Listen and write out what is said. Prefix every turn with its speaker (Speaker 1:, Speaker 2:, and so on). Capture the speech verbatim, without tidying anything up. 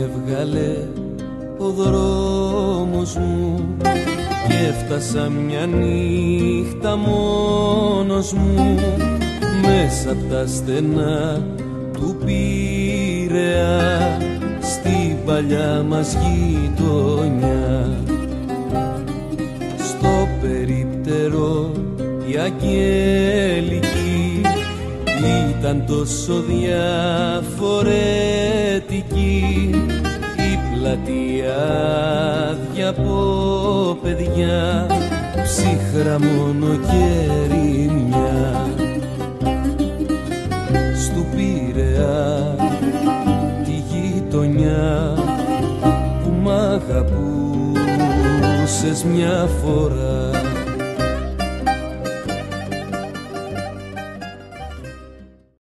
Speaker 1: έβγαλε ο δρόμος μου και έφτασα μια νύχτα μόνος μου μέσα απ' τα στενά του Πειραιά στην παλιά μας γειτονιά. Στο περίπτερο η αγγέλικη ήταν τόσο διαφορετική, η πλατεία άδεια από παιδιά, ψύχρα μόνο και ερημιά. Στου Πειραιά τη γειτονιά που μ' αγαπούσες μια φορά,